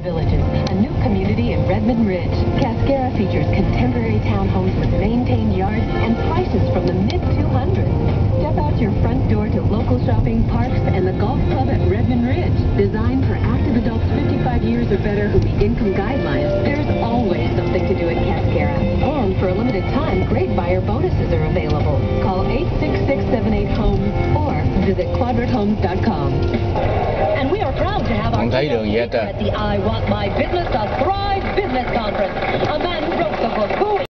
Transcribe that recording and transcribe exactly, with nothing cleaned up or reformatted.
Villages, a new community in Redmond Ridge. Cascara features contemporary townhomes with maintained yards and prices from the mid two hundreds. Step out your front door to local shopping, parks, and the golf club at Redmond Ridge. Designed for active adults fifty-five years or better who meet income guidelines, there's always something to do at Cascara. And for a limited time, great buyer bonuses are available. Call eight six six, seven eight, home or visit quadrant homes dot com. And we are proud to have our Ang at the I Want My Business to Thrive Business Conference. A man who wrote the book, Who